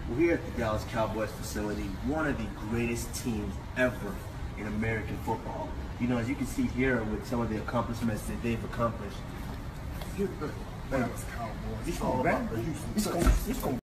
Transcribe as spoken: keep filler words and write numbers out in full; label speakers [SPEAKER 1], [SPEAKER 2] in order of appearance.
[SPEAKER 1] We're here at the Dallas Cowboys facility, one of the greatest teams ever in American football. You know, as you can see here with some of the accomplishments that they've accomplished.
[SPEAKER 2] Dallas Cowboys.
[SPEAKER 1] It's all about the Houston.